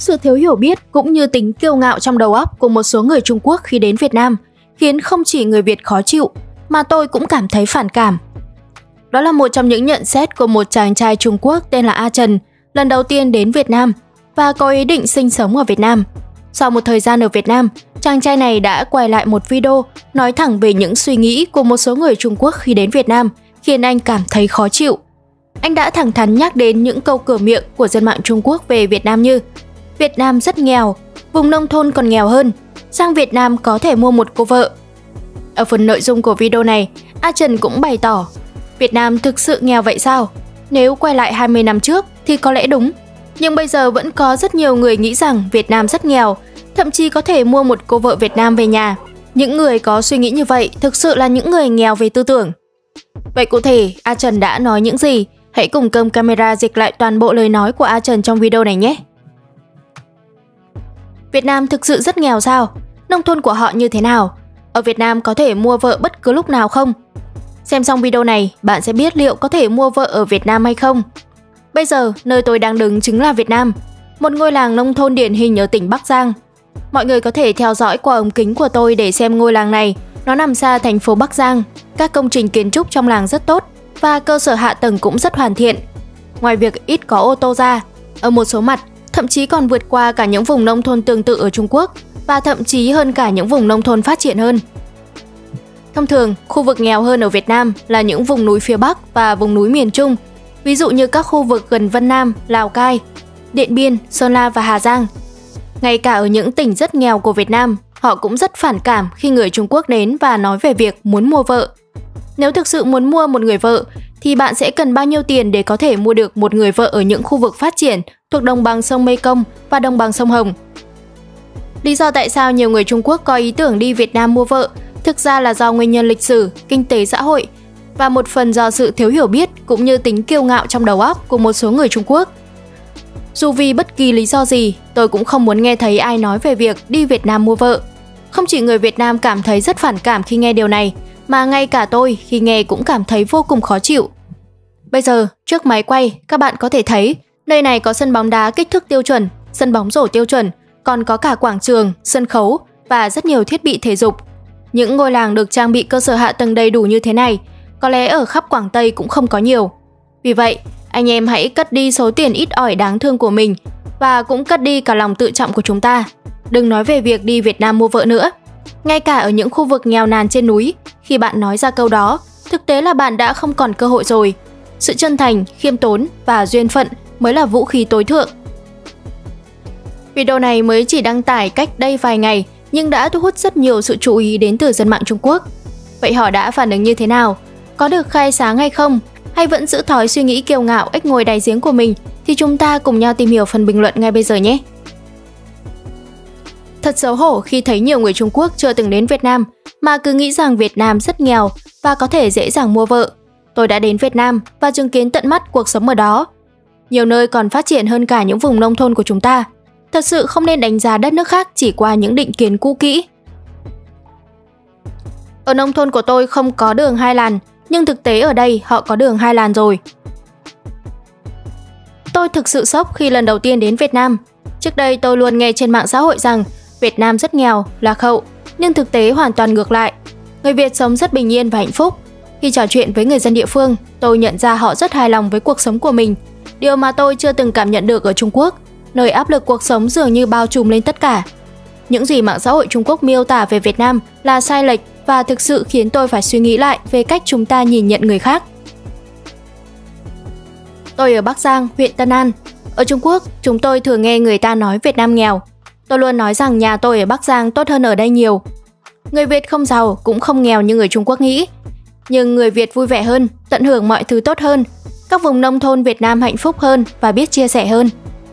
Sự thiếu hiểu biết cũng như tính kiêu ngạo trong đầu óc của một số người Trung Quốc khi đến Việt Nam khiến không chỉ người Việt khó chịu, mà tôi cũng cảm thấy phản cảm. Đó là một trong những nhận xét của một chàng trai Trung Quốc tên là A Trần, lần đầu tiên đến Việt Nam và có ý định sinh sống ở Việt Nam. Sau một thời gian ở Việt Nam, chàng trai này đã quay lại một video nói thẳng về những suy nghĩ của một số người Trung Quốc khi đến Việt Nam, khiến anh cảm thấy khó chịu. Anh đã thẳng thắn nhắc đến những câu cửa miệng của dân mạng Trung Quốc về Việt Nam như: Việt Nam rất nghèo, vùng nông thôn còn nghèo hơn, sang Việt Nam có thể mua một cô vợ. Ở phần nội dung của video này, A Trần cũng bày tỏ: Việt Nam thực sự nghèo vậy sao? Nếu quay lại 20 năm trước thì có lẽ đúng. Nhưng bây giờ vẫn có rất nhiều người nghĩ rằng Việt Nam rất nghèo, thậm chí có thể mua một cô vợ Việt Nam về nhà. Những người có suy nghĩ như vậy thực sự là những người nghèo về tư tưởng. Vậy cụ thể, A Trần đã nói những gì? Hãy cùng cầm camera dịch lại toàn bộ lời nói của A Trần trong video này nhé. Việt Nam thực sự rất nghèo sao? Nông thôn của họ như thế nào? Ở Việt Nam có thể mua vợ bất cứ lúc nào không? Xem xong video này, bạn sẽ biết liệu có thể mua vợ ở Việt Nam hay không. Bây giờ, nơi tôi đang đứng chính là Việt Nam, một ngôi làng nông thôn điển hình ở tỉnh Bắc Giang. Mọi người có thể theo dõi qua ống kính của tôi để xem ngôi làng này. Nó nằm xa thành phố Bắc Giang. Các công trình kiến trúc trong làng rất tốt và cơ sở hạ tầng cũng rất hoàn thiện. Ngoài việc ít có ô tô ra, ở một số mặt thậm chí còn vượt qua cả những vùng nông thôn tương tự ở Trung Quốc và thậm chí hơn cả những vùng nông thôn phát triển hơn. Thông thường, khu vực nghèo hơn ở Việt Nam là những vùng núi phía Bắc và vùng núi miền Trung, ví dụ như các khu vực gần Vân Nam, Lào Cai, Điện Biên, Sơn La và Hà Giang. Ngay cả ở những tỉnh rất nghèo của Việt Nam, họ cũng rất phản cảm khi người Trung Quốc đến và nói về việc muốn mua vợ. Nếu thực sự muốn mua một người vợ, thì bạn sẽ cần bao nhiêu tiền để có thể mua được một người vợ ở những khu vực phát triển thuộc đồng bằng sông Mekong và đồng bằng sông Hồng? Lý do tại sao nhiều người Trung Quốc có ý tưởng đi Việt Nam mua vợ thực ra là do nguyên nhân lịch sử, kinh tế xã hội và một phần do sự thiếu hiểu biết cũng như tính kiêu ngạo trong đầu óc của một số người Trung Quốc. Dù vì bất kỳ lý do gì, tôi cũng không muốn nghe thấy ai nói về việc đi Việt Nam mua vợ. Không chỉ người Việt Nam cảm thấy rất phản cảm khi nghe điều này, mà ngay cả tôi khi nghe cũng cảm thấy vô cùng khó chịu. Bây giờ, trước máy quay, các bạn có thể thấy nơi này có sân bóng đá kích thước tiêu chuẩn, sân bóng rổ tiêu chuẩn, còn có cả quảng trường, sân khấu và rất nhiều thiết bị thể dục. Những ngôi làng được trang bị cơ sở hạ tầng đầy đủ như thế này, có lẽ ở khắp Quảng Tây cũng không có nhiều. Vì vậy, anh em hãy cất đi số tiền ít ỏi đáng thương của mình và cũng cất đi cả lòng tự trọng của chúng ta. Đừng nói về việc đi Việt Nam mua vợ nữa. Ngay cả ở những khu vực nghèo nàn trên núi, khi bạn nói ra câu đó, thực tế là bạn đã không còn cơ hội rồi. Sự chân thành, khiêm tốn và duyên phận mới là vũ khí tối thượng. Video này mới chỉ đăng tải cách đây vài ngày nhưng đã thu hút rất nhiều sự chú ý đến từ dân mạng Trung Quốc. Vậy họ đã phản ứng như thế nào? Có được khai sáng hay không? Hay vẫn giữ thói suy nghĩ kiêu ngạo ếch ngồi đáy giếng của mình? Thì chúng ta cùng nhau tìm hiểu phần bình luận ngay bây giờ nhé! Thật xấu hổ khi thấy nhiều người Trung Quốc chưa từng đến Việt Nam mà cứ nghĩ rằng Việt Nam rất nghèo và có thể dễ dàng mua vợ. Tôi đã đến Việt Nam và chứng kiến tận mắt cuộc sống ở đó. Nhiều nơi còn phát triển hơn cả những vùng nông thôn của chúng ta. Thật sự không nên đánh giá đất nước khác chỉ qua những định kiến cũ kỹ. Ở nông thôn của tôi không có đường 2 làn, nhưng thực tế ở đây họ có đường 2 làn rồi. Tôi thực sự sốc khi lần đầu tiên đến Việt Nam. Trước đây tôi luôn nghe trên mạng xã hội rằng Việt Nam rất nghèo, lạc hậu, nhưng thực tế hoàn toàn ngược lại. Người Việt sống rất bình yên và hạnh phúc. Khi trò chuyện với người dân địa phương, tôi nhận ra họ rất hài lòng với cuộc sống của mình, điều mà tôi chưa từng cảm nhận được ở Trung Quốc, nơi áp lực cuộc sống dường như bao trùm lên tất cả. Những gì mạng xã hội Trung Quốc miêu tả về Việt Nam là sai lệch và thực sự khiến tôi phải suy nghĩ lại về cách chúng ta nhìn nhận người khác. Tôi ở Bắc Giang, huyện Tân An. Ở Trung Quốc, chúng tôi thường nghe người ta nói Việt Nam nghèo. Tôi luôn nói rằng nhà tôi ở Bắc Giang tốt hơn ở đây nhiều. Người Việt không giàu cũng không nghèo như người Trung Quốc nghĩ. Nhưng người Việt vui vẻ hơn, tận hưởng mọi thứ tốt hơn. Các vùng nông thôn Việt Nam hạnh phúc hơn và biết chia sẻ hơn.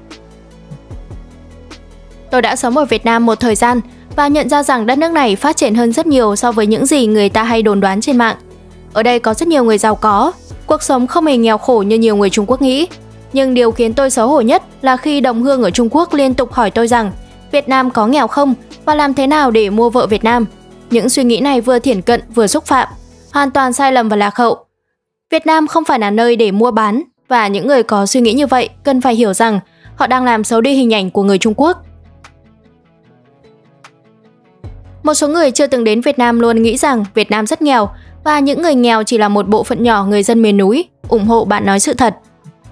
Tôi đã sống ở Việt Nam một thời gian và nhận ra rằng đất nước này phát triển hơn rất nhiều so với những gì người ta hay đồn đoán trên mạng. Ở đây có rất nhiều người giàu có, cuộc sống không hề nghèo khổ như nhiều người Trung Quốc nghĩ. Nhưng điều khiến tôi xấu hổ nhất là khi đồng hương ở Trung Quốc liên tục hỏi tôi rằng Việt Nam có nghèo không và làm thế nào để mua vợ Việt Nam. Những suy nghĩ này vừa thiển cận vừa xúc phạm, hoàn toàn sai lầm và lạc hậu. Việt Nam không phải là nơi để mua bán và những người có suy nghĩ như vậy cần phải hiểu rằng Họ đang làm xấu đi hình ảnh của người Trung Quốc. Một số người chưa từng đến Việt Nam luôn nghĩ rằng Việt Nam rất nghèo và những người nghèo chỉ là một bộ phận nhỏ người dân miền núi. Ủng hộ bạn nói sự thật.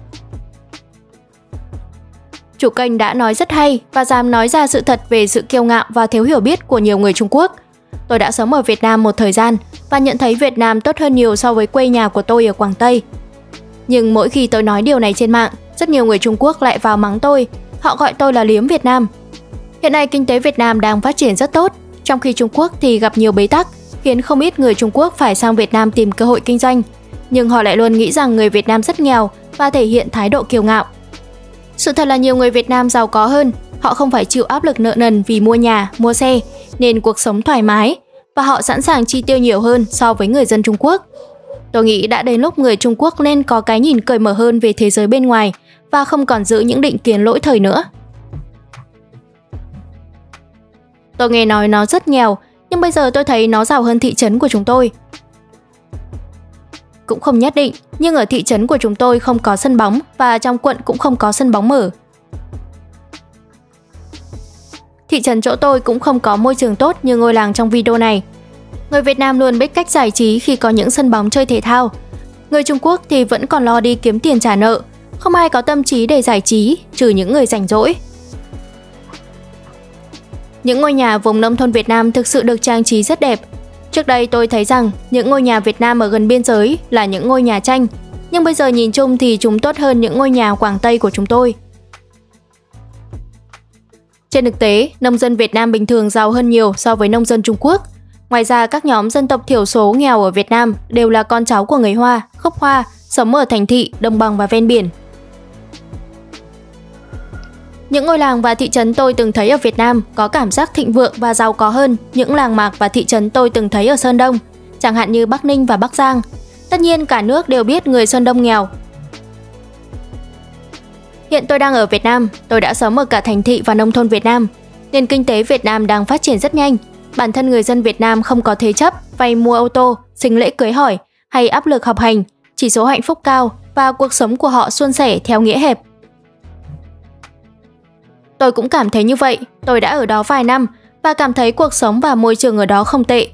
Chủ kênh đã nói rất hay và dám nói ra sự thật về sự kiêu ngạo và thiếu hiểu biết của nhiều người Trung Quốc. Tôi đã sống ở Việt Nam một thời gian và nhận thấy Việt Nam tốt hơn nhiều so với quê nhà của tôi ở Quảng Tây. Nhưng mỗi khi tôi nói điều này trên mạng, rất nhiều người Trung Quốc lại vào mắng tôi. Họ gọi tôi là liếm Việt Nam. Hiện nay kinh tế Việt Nam đang phát triển rất tốt, trong khi Trung Quốc thì gặp nhiều bế tắc, khiến không ít người Trung Quốc phải sang Việt Nam tìm cơ hội kinh doanh. Nhưng họ lại luôn nghĩ rằng người Việt Nam rất nghèo và thể hiện thái độ kiêu ngạo. Sự thật là nhiều người Việt Nam giàu có hơn, họ không phải chịu áp lực nợ nần vì mua nhà, mua xe, nên cuộc sống thoải mái và họ sẵn sàng chi tiêu nhiều hơn so với người dân Trung Quốc. Tôi nghĩ đã đến lúc người Trung Quốc nên có cái nhìn cởi mở hơn về thế giới bên ngoài và không còn giữ những định kiến lỗi thời nữa. Tôi nghe nói nó rất nghèo, nhưng bây giờ tôi thấy nó giàu hơn thị trấn của chúng tôi. Cũng không nhất định, nhưng ở thị trấn của chúng tôi không có sân bóng và trong quận cũng không có sân bóng mở. Thị trấn chỗ tôi cũng không có môi trường tốt như ngôi làng trong video này. Người Việt Nam luôn biết cách giải trí khi có những sân bóng chơi thể thao. Người Trung Quốc thì vẫn còn lo đi kiếm tiền trả nợ, không ai có tâm trí để giải trí, trừ những người rảnh rỗi. Những ngôi nhà vùng nông thôn Việt Nam thực sự được trang trí rất đẹp. Trước đây tôi thấy rằng những ngôi nhà Việt Nam ở gần biên giới là những ngôi nhà tranh, nhưng bây giờ nhìn chung thì chúng tốt hơn những ngôi nhà Quảng Tây của chúng tôi. Trên thực tế, nông dân Việt Nam bình thường giàu hơn nhiều so với nông dân Trung Quốc. Ngoài ra, các nhóm dân tộc thiểu số nghèo ở Việt Nam đều là con cháu của người Hoa, gốc Hoa, sống ở thành thị, đồng bằng và ven biển. Những ngôi làng và thị trấn tôi từng thấy ở Việt Nam có cảm giác thịnh vượng và giàu có hơn những làng mạc và thị trấn tôi từng thấy ở Sơn Đông, chẳng hạn như Bắc Ninh và Bắc Giang. Tất nhiên cả nước đều biết người Sơn Đông nghèo. Hiện tôi đang ở Việt Nam, tôi đã sống ở cả thành thị và nông thôn Việt Nam. Nền kinh tế Việt Nam đang phát triển rất nhanh. Bản thân người dân Việt Nam không có thế chấp, vay mua ô tô, sinh lễ cưới hỏi hay áp lực học hành, chỉ số hạnh phúc cao và cuộc sống của họ suôn sẻ theo nghĩa hẹp. Tôi cũng cảm thấy như vậy, tôi đã ở đó vài năm và cảm thấy cuộc sống và môi trường ở đó không tệ.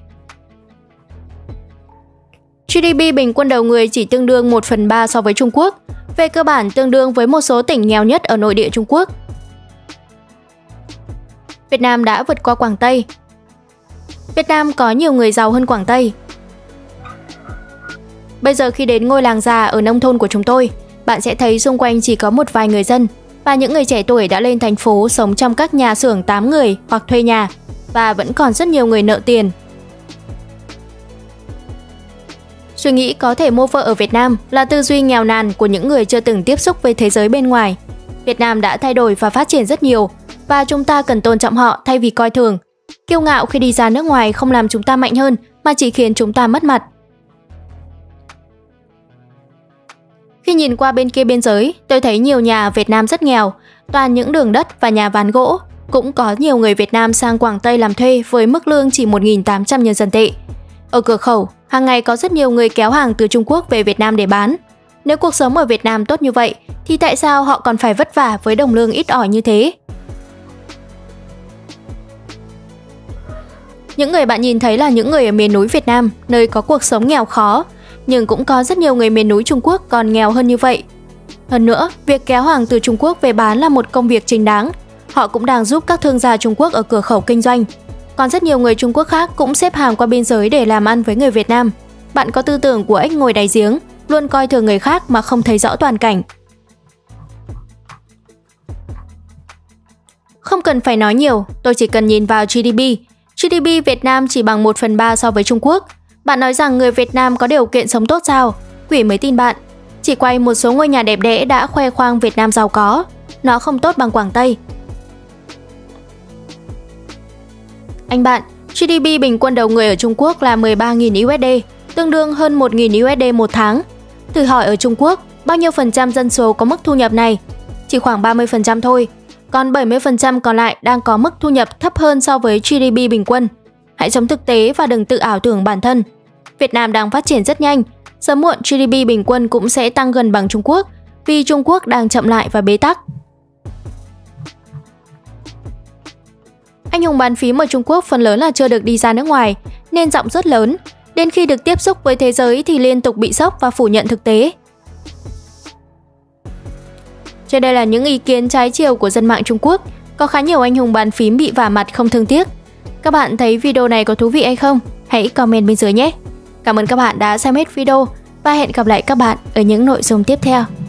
GDP bình quân đầu người chỉ tương đương 1/3 so với Trung Quốc, về cơ bản tương đương với một số tỉnh nghèo nhất ở nội địa Trung Quốc. Việt Nam đã vượt qua Quảng Tây. Việt Nam có nhiều người giàu hơn Quảng Tây. Bây giờ khi đến ngôi làng già ở nông thôn của chúng tôi, bạn sẽ thấy xung quanh chỉ có một vài người dân và những người trẻ tuổi đã lên thành phố sống trong các nhà xưởng 8 người hoặc thuê nhà và vẫn còn rất nhiều người nợ tiền. Suy nghĩ có thể mua vợ ở Việt Nam là tư duy nghèo nàn của những người chưa từng tiếp xúc với thế giới bên ngoài. Việt Nam đã thay đổi và phát triển rất nhiều và chúng ta cần tôn trọng họ thay vì coi thường. Kiêu ngạo khi đi ra nước ngoài không làm chúng ta mạnh hơn mà chỉ khiến chúng ta mất mặt. Khi nhìn qua bên kia biên giới, tôi thấy nhiều nhà ở Việt Nam rất nghèo, toàn những đường đất và nhà ván gỗ. Cũng có nhiều người Việt Nam sang Quảng Tây làm thuê với mức lương chỉ 1.800 nhân dân tệ. Ở cửa khẩu, hàng ngày có rất nhiều người kéo hàng từ Trung Quốc về Việt Nam để bán. Nếu cuộc sống ở Việt Nam tốt như vậy, thì tại sao họ còn phải vất vả với đồng lương ít ỏi như thế? Những người bạn nhìn thấy là những người ở miền núi Việt Nam, nơi có cuộc sống nghèo khó, nhưng cũng có rất nhiều người miền núi Trung Quốc còn nghèo hơn như vậy. Hơn nữa, việc kéo hàng từ Trung Quốc về bán là một công việc chính đáng. Họ cũng đang giúp các thương gia Trung Quốc ở cửa khẩu kinh doanh. Còn rất nhiều người Trung Quốc khác cũng xếp hàng qua biên giới để làm ăn với người Việt Nam. Bạn có tư tưởng của ếch ngồi đáy giếng, luôn coi thường người khác mà không thấy rõ toàn cảnh. Không cần phải nói nhiều, tôi chỉ cần nhìn vào GDP. GDP Việt Nam chỉ bằng 1/3 so với Trung Quốc. Bạn nói rằng người Việt Nam có điều kiện sống tốt sao? Quỷ mới tin bạn. Chỉ quay một số ngôi nhà đẹp đẽ đã khoe khoang Việt Nam giàu có. Nó không tốt bằng Quảng Tây. Anh bạn, GDP bình quân đầu người ở Trung Quốc là 13.000 USD, tương đương hơn 1.000 USD một tháng. Thử hỏi ở Trung Quốc, bao nhiêu phần trăm dân số có mức thu nhập này? Chỉ khoảng 30% thôi. Còn 70% còn lại đang có mức thu nhập thấp hơn so với GDP bình quân. Hãy sống thực tế và đừng tự ảo tưởng bản thân. Việt Nam đang phát triển rất nhanh, sớm muộn GDP bình quân cũng sẽ tăng gần bằng Trung Quốc, vì Trung Quốc đang chậm lại và bế tắc. Anh hùng bàn phím ở Trung Quốc phần lớn là chưa được đi ra nước ngoài, nên giọng rất lớn. Đến khi được tiếp xúc với thế giới thì liên tục bị sốc và phủ nhận thực tế. Trên đây là những ý kiến trái chiều của dân mạng Trung Quốc. Có khá nhiều anh hùng bàn phím bị vả mặt không thương tiếc. Các bạn thấy video này có thú vị hay không? Hãy comment bên dưới nhé! Cảm ơn các bạn đã xem hết video và hẹn gặp lại các bạn ở những nội dung tiếp theo.